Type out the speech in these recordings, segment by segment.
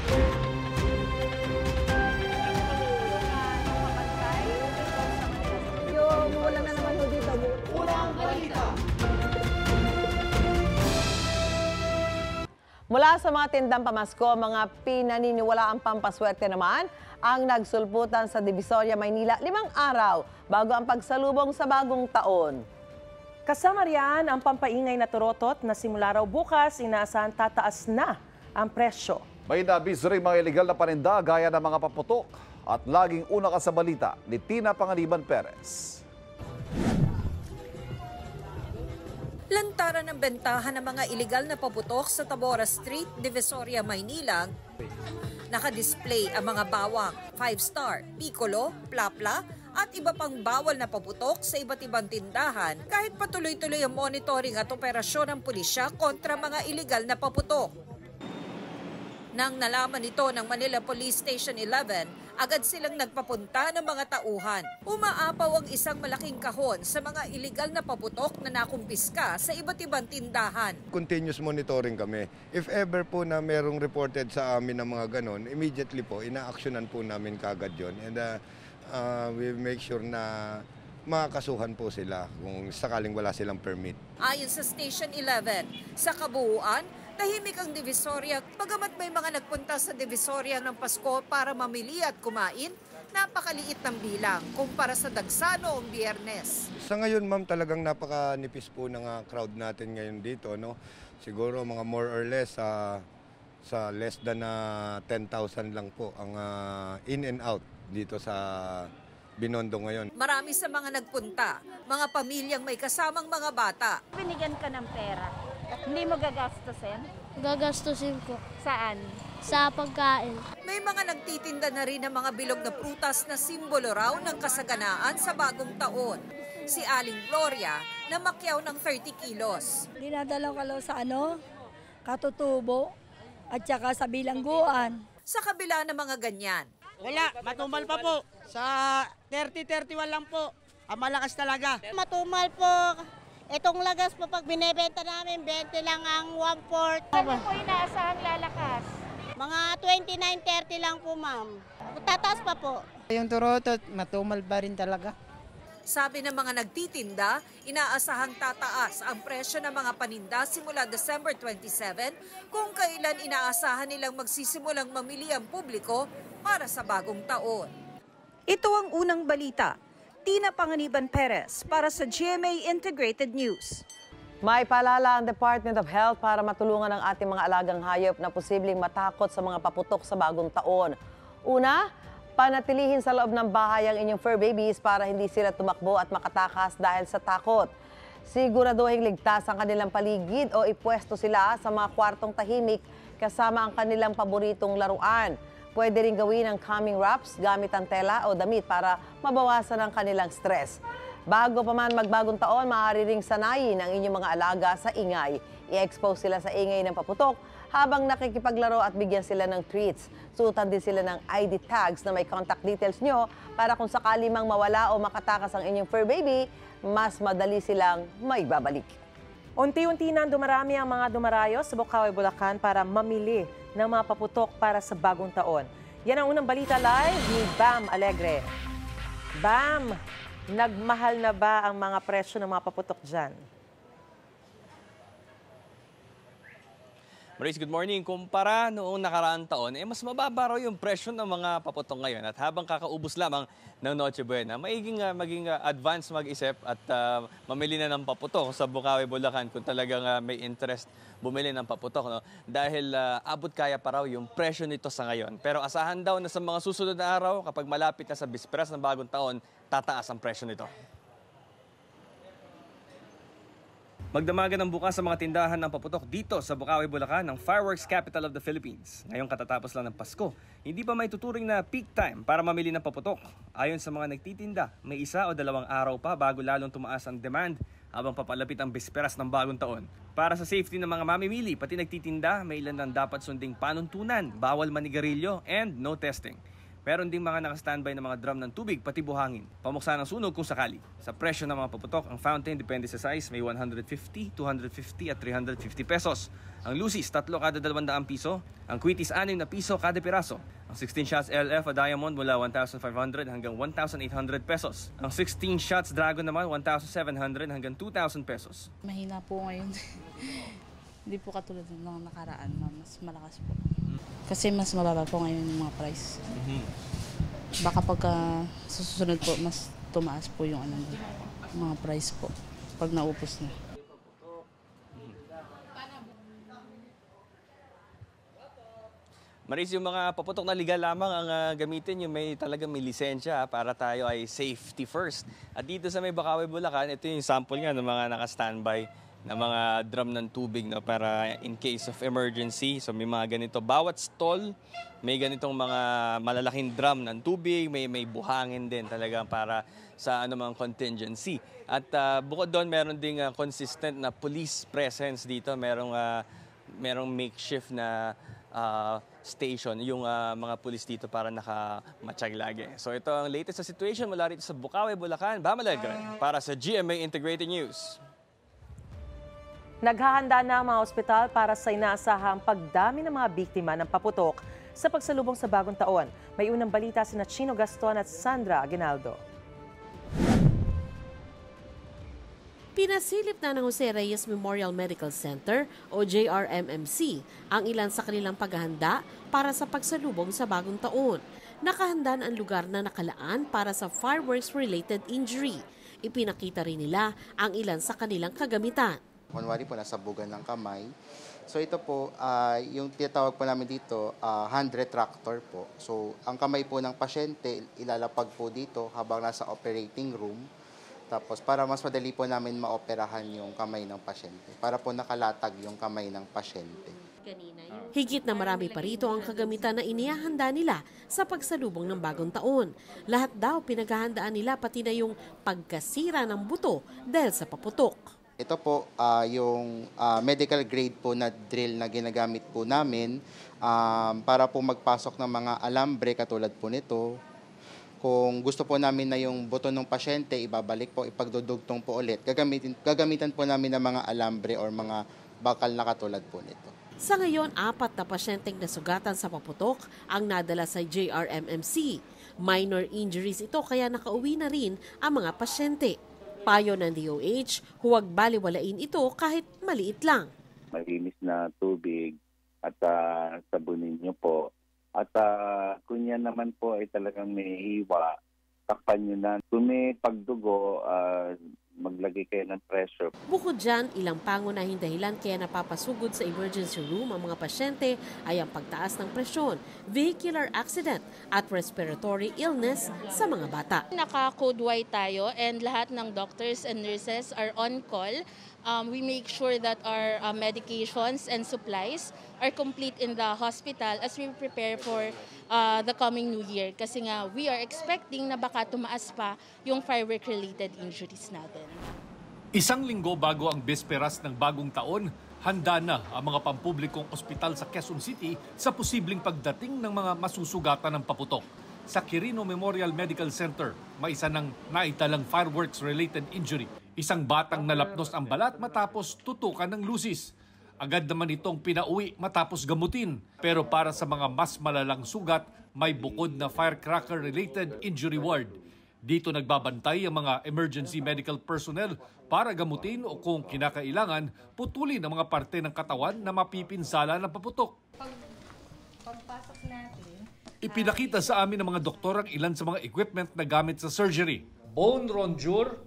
Wala na naman ho dito. Unang balita. Mula sa mga tindang pamasko, mga pinaniniwalaang pampaswerte naman ang nagsulputan sa Divisoria, Maynila 5 araw bago ang pagsalubong sa bagong taon. Kasama riyan ang pampaingay na turotot na simula raw bukas inaasahan tataas na ang presyo. May nabis rin mga ilegal na paninda gaya ng mga paputok at laging una ka sa balita ni Tina Panganiban Perez. Lantaran ng bentahan ng mga ilegal na paputok sa Tabora Street, Divisoria, Maynila. Nakadisplay ang mga bawang, 5-star, piccolo, plapla at iba pang bawal na paputok sa iba't ibang tindahan kahit patuloy-tuloy ang monitoring at operasyon ng pulisya kontra mga ilegal na paputok. Nang nalaman ito ng Manila Police Station 11, agad silang nagpapunta ng mga tauhan. Umaapaw ang isang malaking kahon sa mga ilegal na paputok na nakumpiska sa iba't ibang tindahan. Continuous monitoring kami. If ever po na merong reported sa amin ng mga ganon, immediately po, ina-actionan po namin kagad yun. And we make sure na makakasuhan po sila kung sakaling wala silang permit. Ayon sa Station 11, sa kabuuan, tahimik ang Divisoria. Bagamat may mga nagpunta sa Divisoria ng Pasko para mamili at kumain, napakaliit ng bilang kumpara sa dagsa noong Biyernes. Sa ngayon, ma'am, talagang napakanipis po ng crowd natin ngayon dito. No? Siguro mga more or less sa less than 10,000 lang po ang in and out dito sa Binondo ngayon. Marami sa mga nagpunta, mga pamilyang may kasamang mga bata. Binigyan ka ng pera. Hindi mo gagastusin? Gagastusin ko. Saan? Sa pagkain. May mga nagtitinda na rin ng mga bilog na prutas na simbolo raw ng kasaganaan sa bagong taon. Si Aling Gloria na makyaw ng 30 kilos. Dinadala ko sa Katutubo at saka sa bilangguan. Sa kabila ng mga ganyan. Wala, matumal pa po. Sa 30-31 lang po. Ang malakas talaga. Matumal po. Itong lagas po pag binebenta namin, 20 lang ang 1/4. Ano po inaasahang lalakas? Mga 29-30 lang po, ma'am. Tataas pa po. Yung turotot, matumal pa rin talaga. Sabi ng mga nagtitinda, inaasahang tataas ang presyo ng mga paninda simula December 27 kung kailan inaasahan nilang magsisimulang mamili ang publiko para sa bagong taon. Ito ang unang balita. Tina Panganiban Perez para sa GMA Integrated News. May paalala ang Department of Health para matulungan ang ating mga alagang hayop na posibleng matakot sa mga paputok sa bagong taon. Una, panatilihin sa loob ng bahay ang inyong fur babies para hindi sila tumakbo at makatakas dahil sa takot. Siguraduhin ligtas ang kanilang paligid o ipwesto sila sa mga kwartong tahimik kasama ang kanilang paboritong laruan. Pwede rin gawin ang calming wraps gamit ang tela o damit para mabawasan ang kanilang stress. Bago pa man magbagong taon, maaari ring sanayin ang inyong mga alaga sa ingay. I-expose sila sa ingay ng paputok habang nakikipaglaro at bigyan sila ng treats. Suotan din sila ng ID tags na may contact details nyo para kung sakali mang mawala o makatakas ang inyong fur baby, mas madali silang maibabalik. Unti-unti nang dumarami ang mga dumarayo sa Bukawi, Bulacan para mamili ng mga paputok para sa bagong taon. Yan ang unang balita live ni Bam Alegre. Bam, nagmahal na ba ang mga presyo ng mga paputok dyan? Maris, good morning. Kumpara noong nakaraang taon, mas mababa raw yung presyo ng mga paputok ngayon. At habang kakaubos lamang ng Noche Buena, maging advance mag-isip at mamili na ng paputok sa Bukawi, Bulacan kung talagang may interest bumili ng paputok. No? Dahil abot kaya pa raw yung presyo nito sa ngayon. Pero asahan daw na sa mga susunod na araw, kapag malapit na sa bisperas ng bagong taon, tataas ang presyo nito. Magdamagan ang bukas sa mga tindahan ng paputok dito sa Bukawi, Bulacan, ang fireworks capital of the Philippines. Ngayong katatapos lang ng Pasko, hindi pa may tuturing na peak time para mamili ng paputok. Ayon sa mga nagtitinda, may 1 o 2 araw pa bago lalong tumaas ang demand habang papalapit ang bisperas ng bagong taon. Para sa safety ng mga mamimili, pati nagtitinda, may ilan ng dapat sunding panuntunan, bawal manigarilyo and no testing. Meron ding mga naka-standby na mga drum ng tubig, pati buhangin. Pamuksa ng sunog kung sakali. Sa presyo ng mga paputok, ang fountain depende sa size, may 150, 250 at 350 pesos. Ang Lucis, 3 kada 200 piso. Ang Quitis, 6 na piso kada piraso. Ang 16 shots LF a diamond mula 1,500 hanggang 1,800 pesos. Ang 16 shots dragon naman 1,700 hanggang 2,000 pesos. Mahina po ngayon. Hindi po katulad ng nakaraan, mas malakas po. Kasi mas mababa po ngayon yung mga price. Baka pagka susunod po, mas tumaas po yung mga price po pag naupos na. Maris, yung mga paputok na legal lamang ang gamitin, yung talagang may lisensya para tayo ay safety first. At dito sa may Bocaue, Bulacan, ito yung sample nga ng mga naka-standby na mga drum ng tubig, no, para in case of emergency. So may mga ganito. Bawat stall, may ganitong mga malalaking drum ng tubig, may buhangin din talaga para sa anumang contingency. At bukod doon, meron ding consistent na police presence dito. Merong makeshift na station yung mga pulis dito para nakamatsyag lagi. So ito ang latest na situation mula rito sa Bocaue, Bulacan. Bam Alegre para sa GMA Integrated News. Naghahanda na ang mga ospital para sa inaasahang pagdami ng mga biktima ng paputok sa pagsalubong sa bagong taon. May unang balita sina Chino Gaston at Sandra Aguinaldo. Pinasilip na ng Jose Reyes Memorial Medical Center o JRMMC ang ilan sa kanilang paghahanda para sa pagsalubong sa bagong taon. Nakahanda na ang lugar na nakalaan para sa fireworks-related injury. Ipinakita rin nila ang ilan sa kanilang kagamitan. Kunwari po, nasa bugan ng kamay. So ito po, yung tinatawag po namin dito, hand retractor po. So ang kamay po ng pasyente, ilalapag po dito habang nasa operating room. Tapos para mas madali po namin maoperahan yung kamay ng pasyente. Para po nakalatag yung kamay ng pasyente. Higit na marami pa rito ang kagamitan na inihahanda nila sa pagsalubong ng bagong taon. Lahat daw pinaghahandaan nila pati na yung pagkasira ng buto dahil sa paputok. Ito po yung medical grade po na drill na ginagamit po namin para po magpasok ng mga alambre katulad po nito. Kung gusto po namin na yung buto ng pasyente, ibabalik po, ipagdudugtong po ulit. Gagamitan po namin ng mga alambre or mga bakal na katulad po nito. Sa ngayon, 4 na pasyenteng nasugatan sa paputok ang nadala sa JRMMC. Minor injuries ito kaya nakauwi na rin ang mga pasyente. Payo ng DOH, huwag baliwalain ito kahit maliit lang. Malinis na tubig at sabunin nyo po. At kung yan naman po ay talagang may hiwa, takpan nyo na. Kung may pagdugo, maglagay kayo ng pressure. Bukod dyan, ilang pangunahing dahilan kaya napapasugod sa emergency room ang mga pasyente ay ang pagtaas ng presyon, vehicular accident at respiratory illness sa mga bata. Naka-code white tayo and lahat ng doctors and nurses are on call. We make sure that our medications and supplies are complete in the hospital as we prepare for the coming new year. Kasi nga, we are expecting na baka tumaas pa yung firework-related injuries natin. Isang linggo bago ang bisperas ng bagong taon, handa na ang mga pampublikong ospital sa Quezon City sa posibleng pagdating ng mga masusugatan ng paputok. Sa Quirino Memorial Medical Center, may isa ng naitalang fireworks-related injury. Isang batang nalapnos ang balat matapos tutukan ng lusis. Agad naman itong pinauwi matapos gamutin. Pero para sa mga mas malalang sugat, may bukod na firecracker-related injury ward. Dito nagbabantay ang mga emergency medical personnel para gamutin o kung kinakailangan, putulin ang mga parte ng katawan na mapipinsala ng paputok. Pagpasok natin, Ipinakita sa amin ng mga doktor ang ilan sa mga equipment na gamit sa surgery. Bone rondure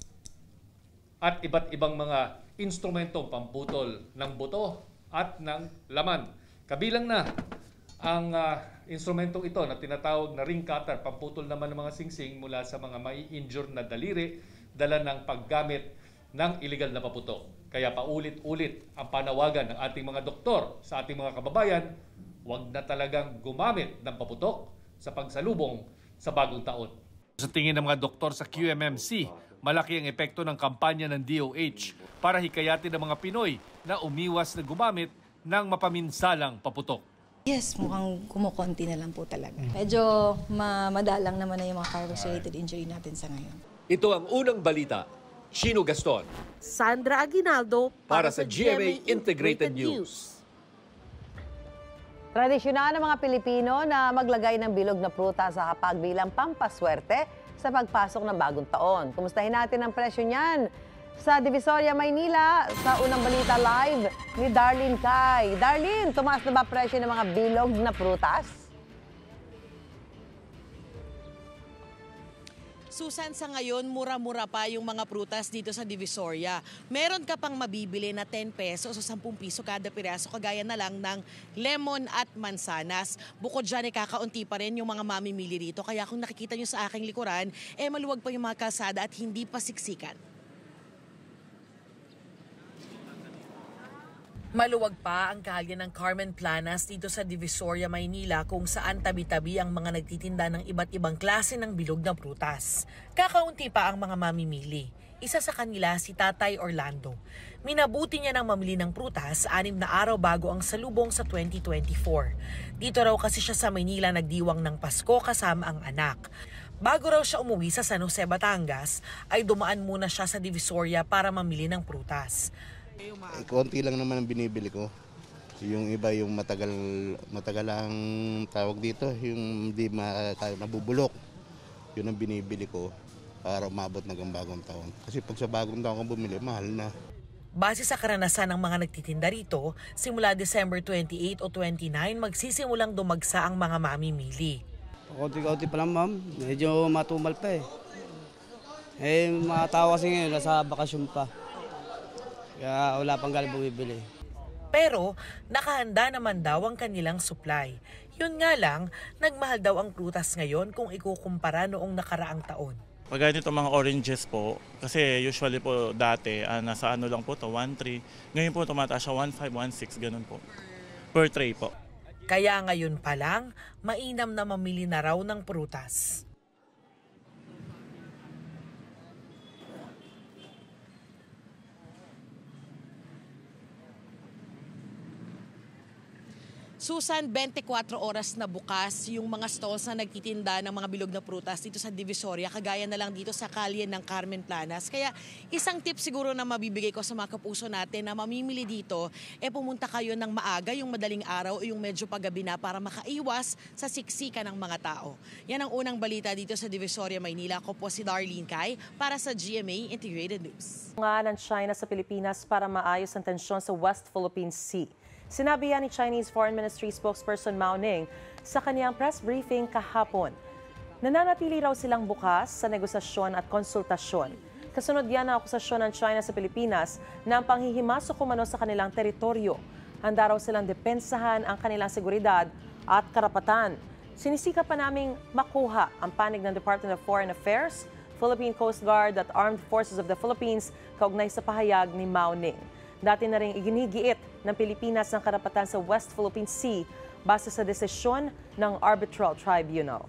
at iba't ibang mga instrumentong pamputol ng buto at ng laman. Kabilang na ang instrumentong ito na tinatawag na ring cutter, pamputol naman ng mga singsing mula sa mga mai-injure na daliri, dala ng paggamit ng illegal na paputok. Kaya paulit-ulit ang panawagan ng ating mga doktor sa ating mga kababayan, huwag na talagang gumamit ng paputok sa pagsalubong sa bagong taon. Sa tingin ng mga doktor sa QMMC, malaki ang epekto ng kampanya ng DOH para hikayatin ang mga Pinoy na umiwas na gumamit ng mapaminsalang paputok. Yes, mukhang kumukonti na lang po talaga. Medyo madalang naman na yung mga fireworks-related injury natin sa ngayon. Ito ang unang balita. Chino Gaston. Sandra Aguinaldo Para sa GMA Integrated News. Tradisyonal ng mga Pilipino na maglagay ng bilog na prutas sa hapag bilang pampaswerte sa pagpasok ng bagong taon. Kumustahin natin ang presyo niyan sa Divisoria, Maynila, sa unang balita live ni Darlene Kai. Darlene, tumaas na ba presyo ng mga bilog na prutas? Susan, sa ngayon, mura-mura pa yung mga prutas dito sa Divisoria. Meron ka pang mabibili na 10 pesos o 10 piso kada piraso, kagaya na lang ng lemon at mansanas. Bukod dyan, kakaunti pa rin yung mga mamimili rito. Kaya kung nakikita nyo sa aking likuran, maluwag pa yung mga kalsada at hindi pa siksikan. Maluwag pa ang kalye ng Carmen Planas dito sa Divisoria, Maynila, kung saan tabi-tabi ang mga nagtitinda ng iba't ibang klase ng bilog na prutas. Kakaunti pa ang mga mamimili. Isa sa kanila si Tatay Orlando. Minabuti niya ng mamili ng prutas 6 na araw bago ang salubong sa 2024. Dito raw kasi siya sa Maynila nagdiwang ng Pasko kasama ang anak. Bago raw siya umuwi sa San Jose, Batangas, ay dumaan muna siya sa Divisoria para mamili ng prutas. Konti lang naman ang binibili ko. Yung iba yung matagal ang tawag dito, yung hindi nabubulok. Yun ang binibili ko para umabot ng bagong taon. Kasi pag sa bagong taon kang bumili, mahal na. Base sa karanasan ng mga nagtitinda rito, simula December 28 o 29, magsisimulang dumagsa ang mga mamimili. Konti-konti pa lang, ma'am. Medyo matumal pa eh. Mga tao kasi ngayon nasa bakasyon pa. Kaya wala pang galing bumibili. Pero nakahanda naman daw ang kanilang supply. Yun nga lang, nagmahal daw ang prutas ngayon kung ikukumpara noong nakaraang taon. Pag ganito mga oranges po, kasi usually po dati, nasa ano lang po to 1.3. Ngayon po tumataas siya 1.5, 1.6, ganun po. Per tray po. Kaya ngayon pa lang, mainam na mamili na raw ng prutas. Susan, 24 oras na bukas yung mga stalls na nagtitinda ng mga bilog na prutas dito sa Divisoria, kagaya na lang dito sa kalye ng Carmen Planas. Kaya isang tip siguro na mabibigay ko sa mga kapuso natin na mamimili dito, pumunta kayo ng maaga, yung madaling araw o yung medyo paggabi na para makaiwas sa siksikan ng mga tao. Yan ang unang balita dito sa Divisoria, Maynila. Ako po si Darlene Kai para sa GMA Integrated News. Nga ng China sa Pilipinas para maayos ang tensyon sa West Philippine Sea. Sinabi yan ni Chinese Foreign Ministry spokesperson Mao Ning sa kaniyang press briefing kahapon. Nananatili raw silang bukas sa negosasyon at konsultasyon. Kasunod yan ang akusasyon ng China sa Pilipinas na ang panghihimasok umano sa kanilang teritoryo. Handa raw silang depensahan ang kanilang seguridad at karapatan. Sinisika pa naming makuha ang panig ng Department of Foreign Affairs, Philippine Coast Guard at Armed Forces of the Philippines kaugnay sa pahayag ni Mao Ning. Dati na rin iginigiit ng Pilipinas ang karapatan sa West Philippine Sea base sa desisyon ng Arbitral Tribunal.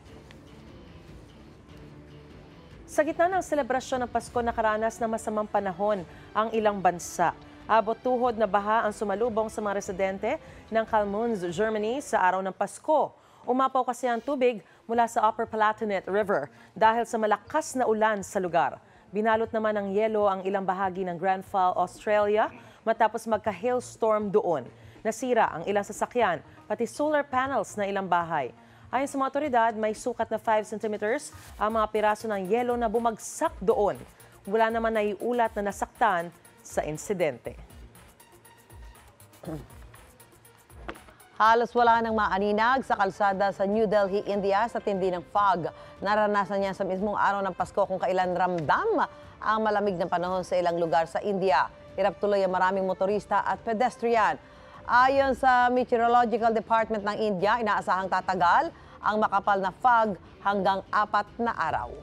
Sa gitna ng selebrasyon ng Pasko, nakaranas ng masamang panahon ang ilang bansa. Abot tuhod na baha ang sumalubong sa mga residente ng Kalmunz, Germany sa araw ng Pasko. Umapaw kasi ang tubig mula sa Upper Palatinate River dahil sa malakas na ulan sa lugar. Binalot naman ng yelo ang ilang bahagi ng Grand Falls, Australia, matapos magka-hailstorm doon. Nasira ang ilang sasakyan, pati solar panels na ilang bahay. Ayon sa mga otoridad, may sukat na 5 centimeters ang mga piraso ng yelo na bumagsak doon. Wala naman naiulat na nasaktan sa insidente. Halos wala nang maaninag sa kalsada sa New Delhi, India sa tindi ng fog. Naranasan niya sa mismong araw ng Pasko kung kailan ramdam ang malamig na panahon sa ilang lugar sa India. Hirap tuloy ang maraming motorista at pedestrian. Ayon sa Meteorological Department ng India, inaasahang tatagal ang makapal na fog hanggang 4 na araw.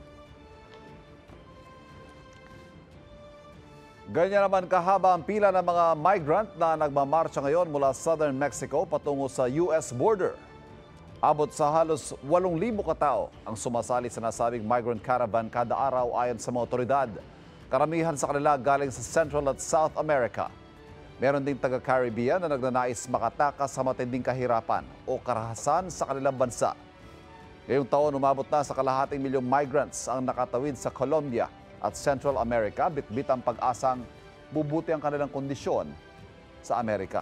Ganyan naman kahaba ang pila ng mga migrant na nagmamarcha ngayon mula southern Mexico patungo sa US border. Abot sa halos 8,000 katao ang sumasali sa nasabing migrant caravan kada araw ayon sa mga otoridad. Karamihan sa kanila galing sa Central at South America. Meron ding taga-Caribbean na nagnanais makatakas sa matinding kahirapan o karahasan sa kanilang bansa. Ngayong taon, umabot na sa 250,000 migrants ang nakatawid sa Colombia at Central America, bitbit ang pag-asang bubuti ang kanilang kondisyon sa Amerika.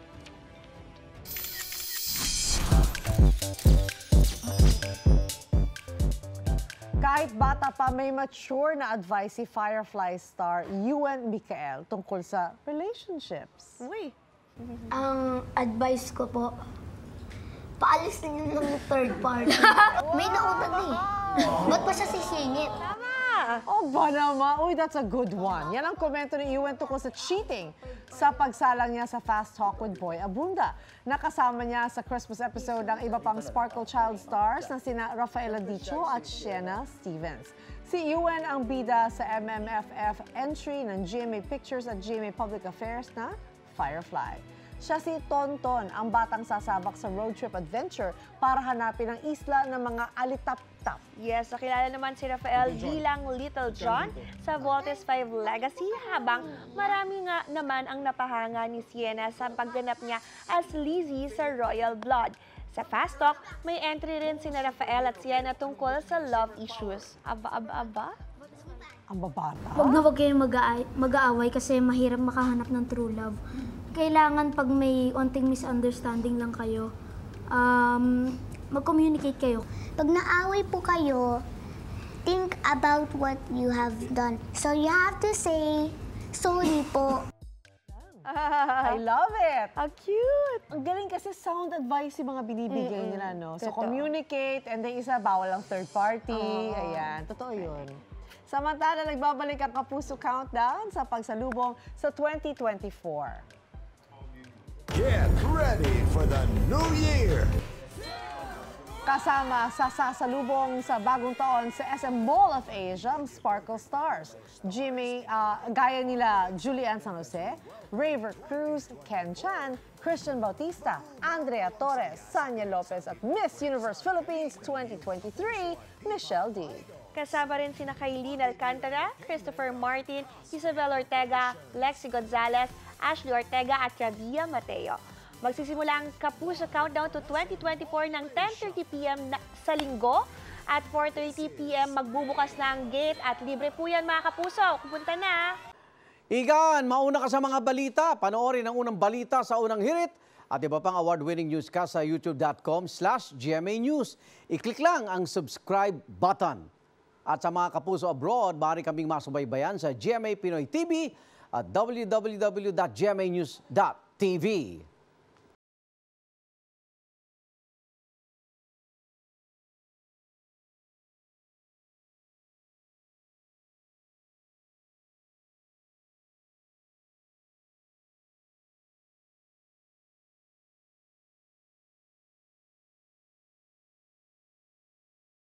Kahit bata pa, may mature na advice si Firefly star Ewan Micael tungkol sa relationships. Uy. Ang advice ko po, paalis na yun ng third party. May nauna na eh. Ba't pa siya sisingit? Oh, ba naman? Uy, that's a good one. Yan ang komento ni Ewan tungkol sa cheating sa pagsalang niya sa Fast Talk with Boy Abunda. Nakasama niya sa Christmas episode ang iba pang Sparkle Child stars na sina Rafaela Dicho at Sienna Stevens. Si Ewan ang bida sa MMFF entry ng GMA Pictures at GMA Public Affairs na Firefly. Siya si Tonton, ang batang sasabak sa road trip adventure para hanapin ang isla ng mga alitap-tap. Yes, nakilala naman si Rafael bilang Little John sa Voltes 5 Legacy, habang marami nga naman ang napahanga ni Sienna sa pagganap niya as Lizzie sa Royal Blood. Sa Fast Talk, may entry rin sina Rafael at Sienna tungkol sa love issues. Aba? Ang babata? Huwag na huwag kayong mag-aaway kasi mahirap makahanap ng true love. Kailangan pag may onting misunderstanding lang kayo, mag-communicate kayo. Pag naaway po kayo, think about what you have done. So you have to say, sorry po. I love it! How cute! Ang galing kasi sound advice yung mga binibigay nila, no? So communicate, and then isa, bawal ang third party. Ayan, totoo yun. Samantala, nagbabalik ang Kapuso Countdown sa pagsalubong sa 2024. Get ready for the new year! Kasama sa sasalubong sa bagong taon sa SM Mall of Asia ang Sparkle Stars. Jimmy, gaya nila Julian San Jose, Raver Cruz, Ken Chan, Christian Bautista, Andrea Torres, Sanya Lopez at Miss Universe Philippines 2023, Michelle D. Kasama rin sina Kailin Alcantara, Christopher Martin, Isabel Ortega, Lexi Gonzalez, Ashley Ortega at Rabia Mateo. Magsisimula ang Kapuso Countdown to 2024 ng 10:30 p.m. sa linggo at 4:30 p.m. magbubukas na ang gate at libre po yan mga kapuso. Pupunta na! Igan, mauna ka sa mga balita. Panoorin ang unang balita sa unang hirit at iba pang award-winning newscast sa youtube.com/GMA News. I-click lang ang subscribe button. At sa mga kapuso abroad, maaari kaming masubaybayan sa GMA Pinoy TV at www.gmanews.tv.